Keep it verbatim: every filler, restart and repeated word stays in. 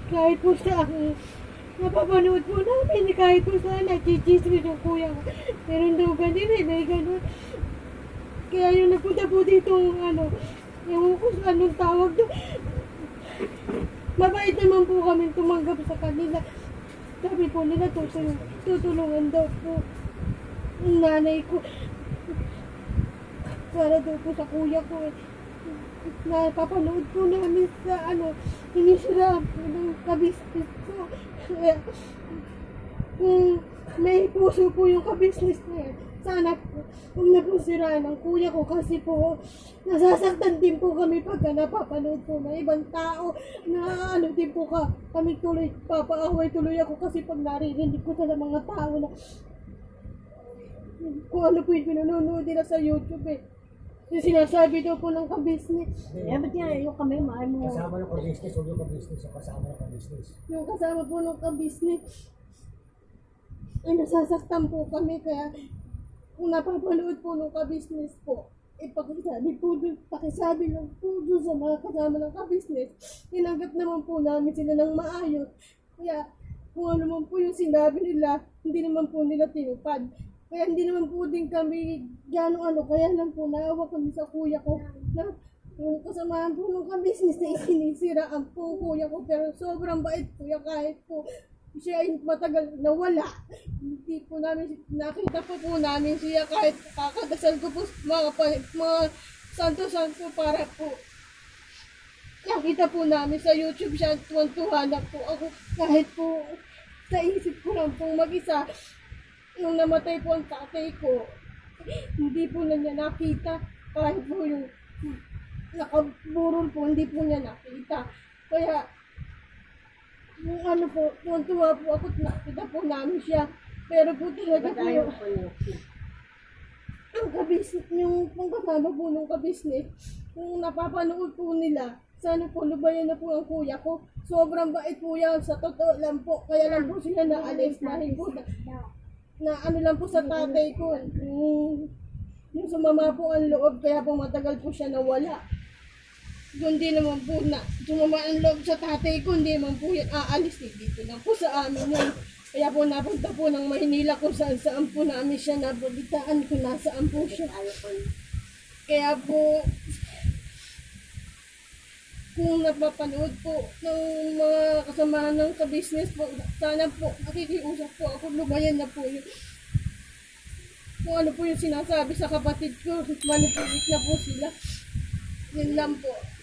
kahit po sa akin, napapanood po namin, kahit po sa nagchichismis yung kuya ko. Meron daw ganun eh, may ganun. Kaya yung nagpunta po dito, ano, yung kung anong tawag doon. Mabait naman po kami tumanggap sa kanila. Sabi po nila, tutulungan, tutulungan daw po yung nanay ko. Para daw po sa kuya ko eh. Napapanood po namin sa ano, inisira po ng kabisnes ko. Kaya, kung may puso po yung kabisnes niya, sana po, huwag na po siraan ng kuya ko kasi po, nasasaktan din po kami pagka napapanood po ng ibang tao na ano din po ka, kami tuloy, papaaway tuloy ako kasi pag naririnig ko sa mga tao na kung ano po yung pinanonood nila sa YouTube eh. Yung sinasabi daw po ng kabisnes. Eh, ba't yan? Yung kami, mahal mo. Kasama ng kabisnes, huwag yung kabisnes, yung kasama ng kabisnes. Yung kasama po ng kabisnes, ay nasasaktan po kami kaya kung napapanood po ng kabisnes po, eh pakisabi po doon, pakisabi lang po doon sa mga kasama ng kabisnes, tinanggap naman po namin sila ng maayos. Kaya kung ano man po yung sinabi nila, hindi naman po nila tinupad. Kaya hindi naman po din kami gano'ng ano, kaya lang po naawa kami sa kuya ko na yung kasamahan po ng kabisnes na isinisiraan po kuya ko, pero sobrang bait kuya kahit po siya ay matagal nawala. Hindi po namin, nakita po po namin siya kahit kakadasal ko po mga, mga santo-santo para po nakita po namin sa YouTube siya, tuwan-tuwa na po ako kahit po sa isip ko lang pong mag-isa. Nung namatay po ang tatay ko, hindi po na niya nakita. Kahit po yung nakaburol po, hindi po niya nakita. Kaya, yung ano po, tuwan-tuwa po ako, nakita po namin siya. Pero po talaga po yung, ang kabisnes, yung kung kasama po nung kabisnes, kung napapanood po nila, sana po lubayan na po ang kuya ko. Sobrang bait po yan, sa totoo lang po. Kaya lang po sila naalis dahil po na, na ano lang po sa tatay ko. Yung, yung sumama po ang loob, kaya po matagal po siya nawala. Kundi naman po na sumama ang loob sa tatay ko, hindi naman po yan aalis. Dito lang po sa amin yun. Kaya po napunta po ng Maynila kung saan saan po namin siya nabalitaan kung nasaan po siya. Kaya po, kung napapanood po ng mga kasamahan ng kabisnes po, sana po nakikiusap po ako, lumayan na po yun. Kung ano po yung sinasabi sa kapatid ko, manipulate na po sila. Yun lang po.